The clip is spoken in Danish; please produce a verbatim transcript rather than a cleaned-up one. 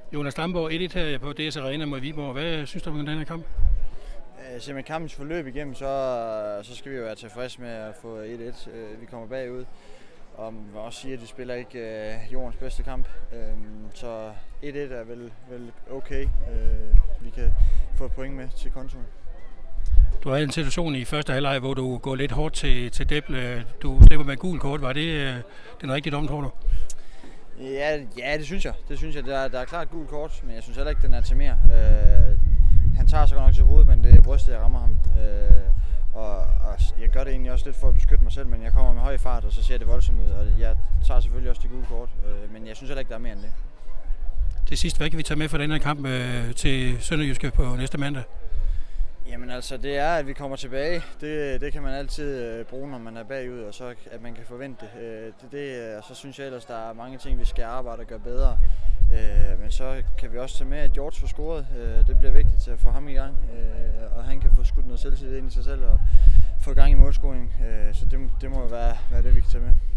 Jonas Damborg, et et her på D S Arena mod Viborg. Hvad synes du om den her kamp? Ser man kampens forløb igennem, så, så skal vi jo være tilfredse med at få et et. Vi kommer bagud, og man vil også sige, at vi spiller ikke jordens bedste kamp. Så et et er vel, vel okay. Vi kan få et point med til kontoen. Du havde en situation i første halvleg, hvor du går lidt hårdt til, til Deble. Du slipper med gul kort. Var det den rigtige dom, tror du? Ja, ja, det synes jeg. Det synes jeg. Der er, der er klart gul kort, men jeg synes heller ikke, den er til mere. Øh, han tager sig godt nok til hovedet, men det er brystet, jeg rammer ham. Øh, og, og jeg gør det egentlig også lidt for at beskytte mig selv, men jeg kommer med høj fart, og så ser det voldsomt ud. Og jeg tager selvfølgelig også de gule kort, øh, men jeg synes heller ikke, der er mere end det. Til sidst, hvad kan vi tage med for den her kamp øh, til Sønderjyske på næste mandag? Jamen altså, det er, at vi kommer tilbage. Det, det kan man altid bruge, når man er bagud, og så at man kan forvente det. det, det og så synes jeg ellers, der er mange ting, vi skal arbejde og gøre bedre. Men så kan vi også tage med, at George får scoret. Det bliver vigtigt til at få ham i gang, og han kan få skudt noget selvtillid ind i sig selv og få gang i målscoring. Så det, det må være, være det, vi kan tage med.